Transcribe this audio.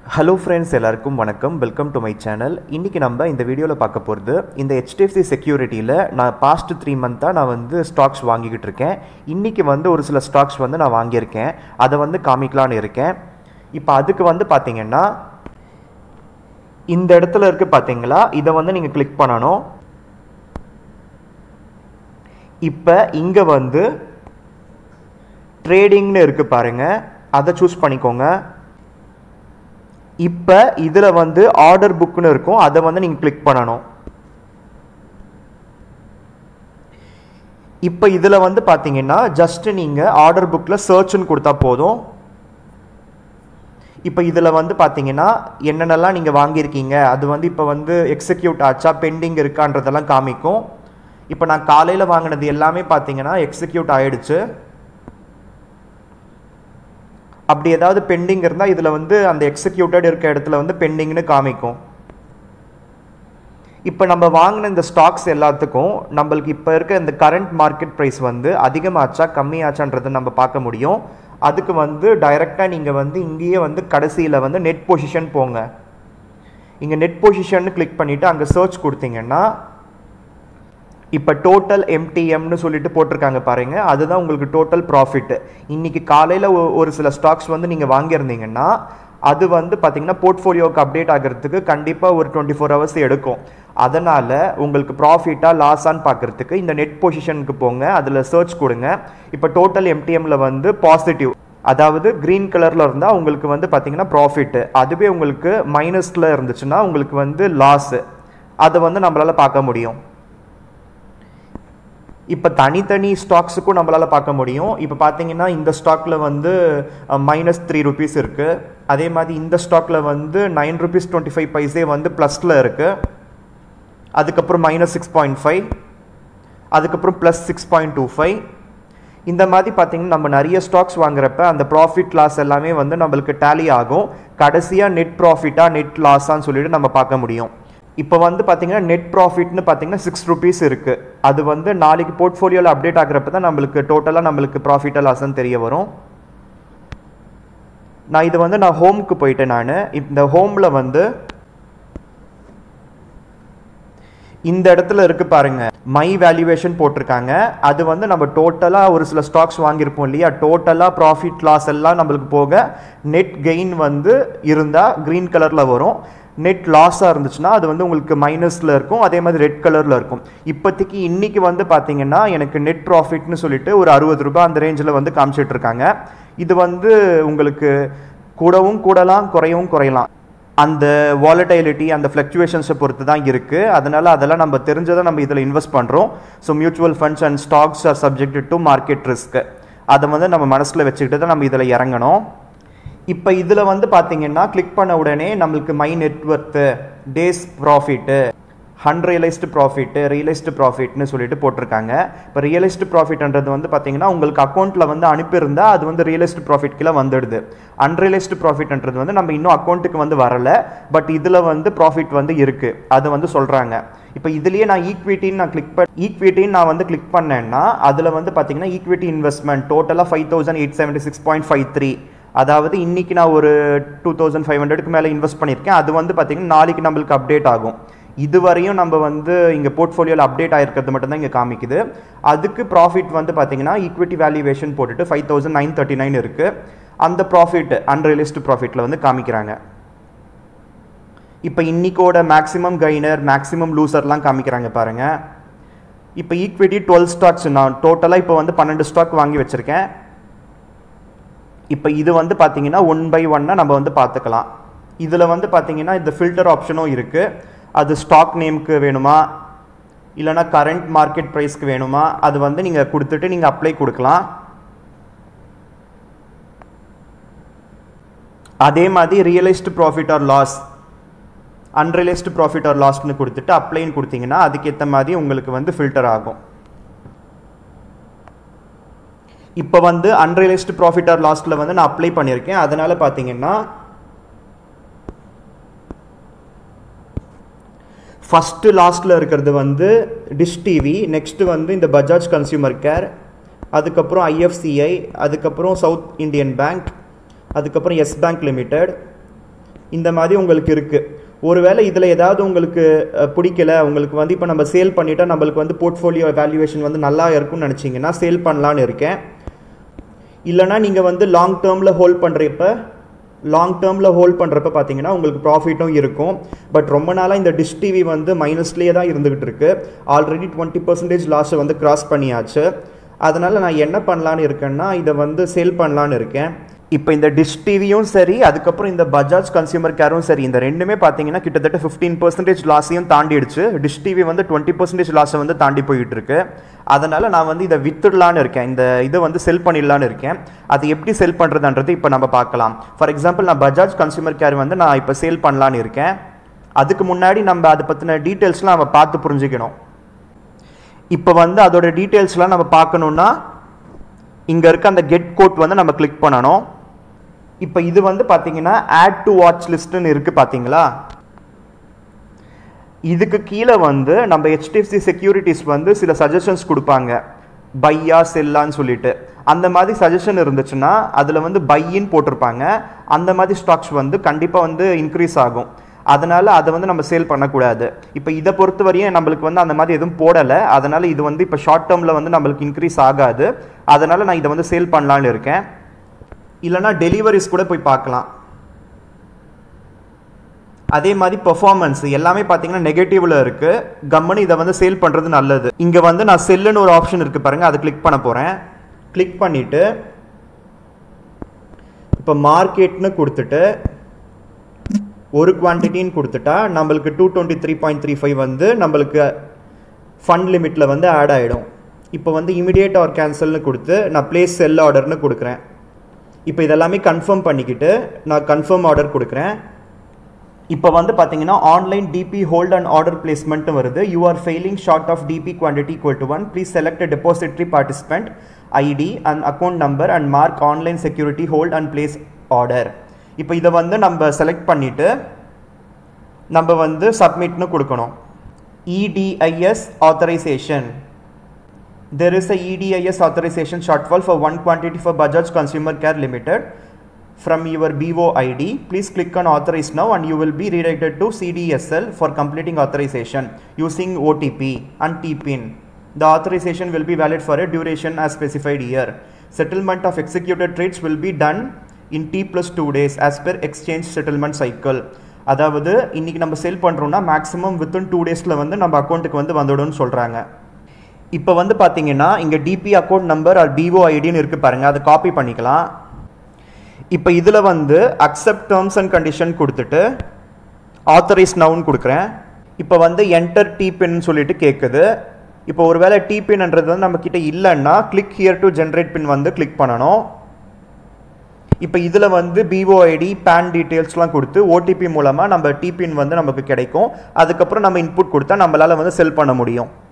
Hello friends, எல்லாருக்கும் வணக்கம். Welcome to my channel. இன்றைக்கி நம்ம இந்த வீடியோவில் பார்க்க போகிறது, இந்த HDFC செக்யூரிட்டியில் நான் பாஸ்ட் 3 மந்த்தாக நான் வந்து ஸ்டாக்ஸ் வாங்கிக்கிட்டு இருக்கேன். இன்றைக்கி வந்து ஒரு சில ஸ்டாக்ஸ் வந்து நான் வாங்கியிருக்கேன், அதை வந்து காமிக்கலான்னு இருக்கேன். இப்போ அதுக்கு வந்து பார்த்திங்கன்னா இந்த இடத்துல இருக்குது பார்த்தீங்களா, இதை வந்து நீங்கள் கிளிக் பண்ணணும். இப்போ இங்கே வந்து ட்ரேடிங்னு இருக்குது பாருங்கள், அதை சூஸ் பண்ணிக்கோங்க. இப்போ இதில் வந்து ஆர்டர் புக்னு இருக்கும், அதை வந்து நீங்கள் கிளிக் பண்ணணும். இப்போ இதில் வந்து பார்த்தீங்கன்னா ஜஸ்ட் நீங்கள் ஆர்டர் புக்கில் சர்ச்னு கொடுத்தா போதும். இப்போ இதில் வந்து பார்த்தீங்கன்னா என்னென்னலாம் நீங்கள் வாங்கியிருக்கீங்க, அது வந்து இப்போ வந்து எக்ஸிக்யூட் ஆச்சா பெண்டிங் இருக்கான்றதெல்லாம் காமிக்கும். இப்போ நான் காலையில் வாங்கினது எல்லாமே பார்த்தீங்கன்னா எக்ஸிக்யூட் ஆகிடுச்சு. அப்படி ஏதாவது பெண்டிங் இருந்தால் இதில் வந்து அந்த எக்ஸிக்யூட்டட் இருக்க இடத்துல வந்து பெண்டிங்னு காமிக்கும். இப்போ நம்ம வாங்கின இந்த ஸ்டாக்ஸ் எல்லாத்துக்கும் நம்மளுக்கு இப்போ இருக்க இந்த கரண்ட் மார்க்கெட் ப்ரைஸ் வந்து அதிகமாச்சா கம்மியாச்சான்றதை நம்ம பார்க்க முடியும். அதுக்கு வந்து டைரெக்டாக நீங்கள் வந்து இங்கேயே வந்து கடைசியில் வந்து நெட் பொசிஷன் போங்க. இங்கே நெட் பொசிஷன்னு கிளிக் பண்ணிவிட்டு அங்கே சர்ச் கொடுத்தீங்கன்னா இப்போ டோட்டல் MTMனு சொல்லிட்டு போட்டிருக்காங்க பாருங்கள், அதுதான் உங்களுக்கு டோட்டல் ப்ராஃபிட். இன்றைக்கி காலையில் ஒரு சில ஸ்டாக்ஸ் வந்து நீங்கள் வாங்கியிருந்தீங்கன்னா அது வந்து பார்த்திங்கன்னா போர்ட்ஃபோலியோவுக்கு அப்டேட் ஆகிறதுக்கு கண்டிப்பாக ஒரு 24 ஹவர்ஸ் எடுக்கும். அதனால் உங்களுக்கு ப்ராஃபிட்டாக லாஸான்னு பார்க்குறதுக்கு இந்த நெட் பொசிஷனுக்கு போங்க, அதில் சர்ச் கொடுங்க. இப்போ டோட்டல் MTMல வந்து பாசிட்டிவ், அதாவது க்ரீன் கலரில் இருந்தால் உங்களுக்கு வந்து பார்த்திங்கன்னா ப்ராஃபிட்டு. அதுவே உங்களுக்கு மைனஸில் இருந்துச்சுன்னா உங்களுக்கு வந்து லாஸு. அதை வந்து நம்மளால் பார்க்க முடியும். இப்போ தனித்தனி ஸ்டாக்ஸுக்கும் நம்மளால் பார்க்க முடியும். இப்போ பார்த்தீங்கன்னா இந்த ஸ்டாக்கில் வந்து -3 rupees இருக்குது. அதே மாதிரி இந்த ஸ்டாக்கில் வந்து 9 rupees 25 paise வந்து ப்ளஸில் இருக்குது. அதுக்கப்புறம் -6.5, அதுக்கப்புறம் +6.25. இந்த மாதிரி பார்த்தீங்கன்னா நம்ம நிறைய ஸ்டாக்ஸ் வாங்குறப்ப அந்த ப்ராஃபிட் லாஸ் எல்லாமே வந்து நம்மளுக்கு டேலி ஆகும். கடைசியாக நெட் ப்ராஃபிட்டாக நெட் லாஸான்னு சொல்லிட்டு நம்ம பார்க்க முடியும். இப்போ வந்து பார்த்தீங்கன்னா நெட் ப்ராஃபிட்னு பார்த்தீங்கன்னா 6 rupees இருக்குது. அது வந்து நாளைக்கு போர்ட்ஃபோலியோவில் அப்டேட் ஆகிறப்ப தான் நம்மளுக்கு டோட்டலாக நம்மளுக்கு ப்ராஃபிட்டாக லாஸ்ன்னு தெரிய வரும். நான் ஹோமுக்கு போயிட்டேன். நான் இந்த ஹோமில் வந்து இந்த இடத்துல இருக்கு பாருங்க, மை வேல்யூவேஷன் போட்டிருக்காங்க. அது வந்து நம்ம டோட்டலாக ஒரு சில ஸ்டாக்ஸ் வாங்கியிருப்போம் இல்லையா, டோட்டலாக ப்ராஃபிட் லாஸ் எல்லாம் நம்மளுக்கு போக நெட் கெயின் வந்து இருந்தால் க்ரீன் கலரில் வரும். நெட் லாஸாக இருந்துச்சுன்னா அது வந்து உங்களுக்கு மைனஸில் இருக்கும், அதே மாதிரி ரெட் கலரில் இருக்கும். இப்போதைக்கு இன்றைக்கி வந்து பார்த்தீங்கன்னா எனக்கு நெட் ப்ராஃபிட்னு சொல்லிட்டு ஒரு 60 ரூபாய் அந்த ரேஞ்சில் வந்து காமிச்சிட்ருக்காங்க. இது வந்து உங்களுக்கு கூடவும் கூடலாம் குறையவும் குறையலாம். அந்த வாலடைலிட்டி அந்த ஃப்ளக்சுவேஷன்ஸை பொறுத்து தான் இருக்குது. அதெல்லாம் நம்ம தெரிஞ்சதை நம்ம இதில் இன்வெஸ்ட் பண்ணுறோம். So mutual funds and stocks are subject to market risk. அதை வந்து நம்ம மனசில் வச்சுக்கிட்டு தான் நம்ம இதில் இறங்கணும். இப்போ இதில் வந்து பார்த்தீங்கன்னா கிளிக் பண்ண உடனே நம்மளுக்கு my net worth, day's profit, unrealised profit, realised ப்ராஃபிட்னு சொல்லிட்டு போட்டிருக்காங்க. இப்போ ரியலைஸ்டு ப்ராஃபிட்ன்றது வந்து பார்த்தீங்கன்னா உங்களுக்கு அக்கௌண்ட்டில் வந்து அனுப்பியிருந்தால் அது வந்து ரியலைஸ்டு ப்ராஃபிட் கீழே வந்துடுது. அன்ரியலைஸ்டு ப்ராஃபிட்ன்றது வந்து நம்ம இன்னும் அக்கௌண்ட்டுக்கு வந்து வரலை, பட் இதில் வந்து ப்ராஃபிட் வந்து இருக்குது, அது வந்து சொல்கிறாங்க. இப்போ இதுலேயே நான் ஈக்விட்டின்னு நான் வந்து கிளிக் பண்ணேன்னா அதில் வந்து பார்த்தீங்கன்னா ஈக்விட்டி இன்வெஸ்ட்மெண்ட் டோட்டலாக 5876.53, அதாவது இன்றைக்கி நான் ஒரு 2500க்கு மேலே இன்வெஸ்ட் பண்ணியிருக்கேன். அது வந்து பார்த்திங்கன்னா நாளைக்கு நம்மளுக்கு அப்டேட் ஆகும். இதுவரையும் நம்ம வந்து இங்கே போர்ட்ஃபோலியோவில் அப்டேட் ஆகிருக்கிறது மட்டும்தான் இங்கே காமிக்குது. அதுக்கு ப்ராஃபிட் வந்து பார்த்திங்கன்னா ஈக்விட்டி வேல்யூவேஷன் போட்டுட்டு 5939 இருக்குது. அந்த ப்ராஃபிட் அன்ரியலைஸ்டு ப்ராஃபிட்டில் வந்து காமிக்கிறாங்க. இப்போ இன்றைக்கோட மேக்ஸிமம் கெய்னர் மேக்ஸிமம் லூசர்லாம் காமிக்கிறாங்க பாருங்கள். இப்போ ஈக்விட்டி 12 ஸ்டாக்ஸ், நான் டோட்டலாக இப்போ வந்து 12 ஸ்டாக் வாங்கி வச்சுருக்கேன். இப்போ இது வந்து பார்த்தீங்கன்னா 1 by 1 நம்ம வந்து பார்த்துக்கலாம். இதில் வந்து பார்த்தீங்கன்னா இந்த ஃபில்டர் ஆப்ஷனும் இருக்குது. அது ஸ்டாக் நேமுக்கு வேணுமா இல்லைனா கரண்ட் மார்க்கெட் ப்ரைஸ்க்கு வேணுமா, அது வந்து நீங்கள் கொடுத்துட்டு நீங்கள் அப்ளை கொடுக்கலாம். அதே மாதிரி realised profit or loss, unrealised profit or லாஸ்ன்னு கொடுத்துட்டு அப்ளைன்னு கொடுத்தீங்கன்னா அதுக்கேற்ற மாதிரி உங்களுக்கு வந்து ஃபில்டர் ஆகும். இப்போ வந்து அன்ரியலைஸ்டு ப்ராஃபிட் ஆர் லாஸில் வந்து நான் அப்ளை பண்ணியிருக்கேன். அதனால் பார்த்தீங்கன்னா ஃபஸ்ட்டு லாஸ்ட்டில் இருக்கிறது வந்து டிஷ் டிவி, நெக்ஸ்ட்டு வந்து இந்த பஜாஜ் கன்சியூமர் கேர், அதுக்கப்புறம் IFCI, அதுக்கப்புறம் சவுத் இண்டியன் பேங்க், அதுக்கப்புறம் எஸ் பேங்க் லிமிடெட், இந்த மாதிரி உங்களுக்கு இருக்குது. ஒருவேளை இதில் ஏதாவது உங்களுக்கு பிடிக்கல, உங்களுக்கு வந்து இப்போ நம்ம சேல் பண்ணிட்டா நம்மளுக்கு வந்து போர்ட்ஃபோலியோ வேல்யூவேஷன் வந்து நல்லா இருக்கும்னு நினச்சிங்கன்னா சேல் பண்ணலான்னு இருக்கேன். இல்லைனா நீங்கள் வந்து லாங் டேர்மில் ஹோல்ட் பண்ணுறப்ப பார்த்தீங்கன்னா உங்களுக்கு ப்ராஃபிட்டும் இருக்கும். பட் ரொம்ப நாளாக இந்த டிஷ் டிவி வந்து மைனஸ்லேயே தான் இருந்துகிட்டு இருக்கு. ஆல்ரெடி 20% லாஸை வந்து கிராஸ் பண்ணியாச்சு. அதனால் நான் என்ன பண்ணலான்னு இருக்கேன்னா இதை வந்து சேல் பண்ணலான்னு இருக்கேன். இப்போ இந்த டிஷ் டிவியும் சரி, அதுக்கப்புறம் இந்த பஜாஜ் கன்சியூமர் கேரும் சரி, இந்த ரெண்டுமே பார்த்தீங்கன்னா கிட்டத்தட்ட 15% லாஸையும் தாண்டிடுச்சு. டிஷ் டிவி வந்து 20% லாஸை வந்து தாண்டி போயிட்டு இருக்கு. அதனால் நான் வந்து இதை வித்துடலான்னு இருக்கேன், இந்த இதை வந்து செல் பண்ணிடலான்னு இருக்கேன். அது எப்படி செல் பண்ணுறதுன்றது இப்போ நம்ம பார்க்கலாம். ஃபார் எக்ஸாம்பிள் நான் பஜாஜ் கன்சியூமர் கேர் வந்து நான் இப்போ சேல் பண்ணலான்னு இருக்கேன். அதுக்கு முன்னாடி நம்ம அதை பற்றின டீட்டெயில்ஸ்லாம் நம்ம பார்த்து புரிஞ்சுக்கணும். இப்போ வந்து அதோட டீட்டெயில்ஸ்லாம் நம்ம பார்க்கணுன்னா இங்கே இருக்க அந்த கெட் கோட் வந்து நம்ம கிளிக் பண்ணணும். இப்போ இது வந்து பார்த்தீங்கன்னா ஆட் டு வாட்ச் லிஸ்ட்னு இருக்குது பார்த்தீங்களா. இதுக்கு கீழே வந்து நம்ம HDFC செக்யூரிட்டிஸ் வந்து சில சஜஷன்ஸ் கொடுப்பாங்க, பையா செல்லான்னு சொல்லிட்டு. அந்த மாதிரி சஜஷன் இருந்துச்சுன்னா அதில் வந்து பையின்னு போட்டிருப்பாங்க. அந்த மாதிரி ஸ்டாக்ஸ் வந்து கண்டிப்பாக வந்து இன்க்ரீஸ் ஆகும். அதனால் அதை வந்து நம்ம சேல் பண்ணக்கூடாது. இப்போ இதை பொறுத்த வரையும் நம்மளுக்கு வந்து அந்த மாதிரி எதுவும் போடலை. அதனால் இது வந்து இப்போ ஷார்ட் டேர்மில் வந்து நம்மளுக்கு இன்க்ரீஸ் ஆகாது. அதனால் நான் இதை வந்து சேல் பண்ணலான்னு இருக்கேன். இல்லைனா டெலிவரிஸ் கூட போய் பார்க்கலாம். அதே மாதிரி பெர்ஃபார்மன்ஸ் எல்லாமே பார்த்தீங்கன்னா நெகட்டிவ்ல இருக்கு. கம்மனு இதை வந்து சேல் பண்ணுறது நல்லது. இங்கே வந்து நான் செல்லுன்னு ஒரு ஆப்ஷன் இருக்குது பாருங்கள், அதை கிளிக் பண்ண போகிறேன். கிளிக் பண்ணிவிட்டு இப்போ மார்க்கெட்னு கொடுத்துட்டு ஒரு குவான்டிட்டின்னு கொடுத்துட்டா நம்மளுக்கு 223.35 வந்து நம்மளுக்கு ஃபண்ட் லிமிட்டில் வந்து ஆட் ஆகிடும். இப்போ வந்து இமிடியேட் ஆர் கேன்சல்னு கொடுத்து நான் பிளேஸ் செல் ஆர்டர்னு கொடுக்குறேன். இப்போ இதெல்லாமே கன்ஃபார்ம் பண்ணிக்கிட்டு நான் கன்ஃபார்ம் ஆர்டர் கொடுக்குறேன். இப்போ வந்து பார்த்தீங்கன்னா online DP hold and order பிளேஸ்மெண்ட்னு வருது. You are failing short of DP quantity equal to 1. Please select a depository participant ID and account number and mark online security hold and place order. இப்போ இதை வந்து நம்ம select பண்ணிவிட்டு நம்ம வந்து சப்மிட்னு கொடுக்கணும். EDIS authorization. There is a EDIS authorization shortfall for one quantity for Bajaj Consumer Care Limited from your BO ID. Please click on authorize now and you will be redirected to CDSL for completing authorization using OTP and TPIN. The authorization will be valid for a duration as specified here. Settlement of executed trades will be done in T+2 days as per exchange settlement cycle. அதாவது இன்னைக்கு நம்ம செல் பண்ணுறோம்னா maximum within 2 டேஸில் வந்து நம்ம அக்கௌண்ட்டுக்கு வந்து வந்துவிடும்னு சொல்கிறாங்க. இப்போ வந்து பார்த்தீங்கன்னா இங்கே DP account number or BO ஐடின்னு இருக்குது பாருங்கள், அதை காப்பி பண்ணிக்கலாம். இப்போ இதில் வந்து அக்செப்ட் டேர்ம்ஸ் அண்ட் கண்டிஷன் கொடுத்துட்டு ஆத்தரைஸ் நவுன்னு கொடுக்குறேன். இப்போ வந்து என்டர் டிபின்னு சொல்லிட்டு கேட்குது. இப்போ ஒரு வேளை டிபின்ன்றது வந்து நம்மக்கிட்ட இல்லைன்னா click here to generate PIN வந்து கிளிக் பண்ணணும். இப்போ இதில் வந்து BO ஐடி பேன் டீட்டெயில்ஸ்லாம் கொடுத்து OTP மூலமாக நம்ம டிபின் வந்து நமக்கு கிடைக்கும். அதுக்கப்புறம் நம்ம இன்புட் கொடுத்தா நம்மளால் வந்து செல் பண்ண முடியும்.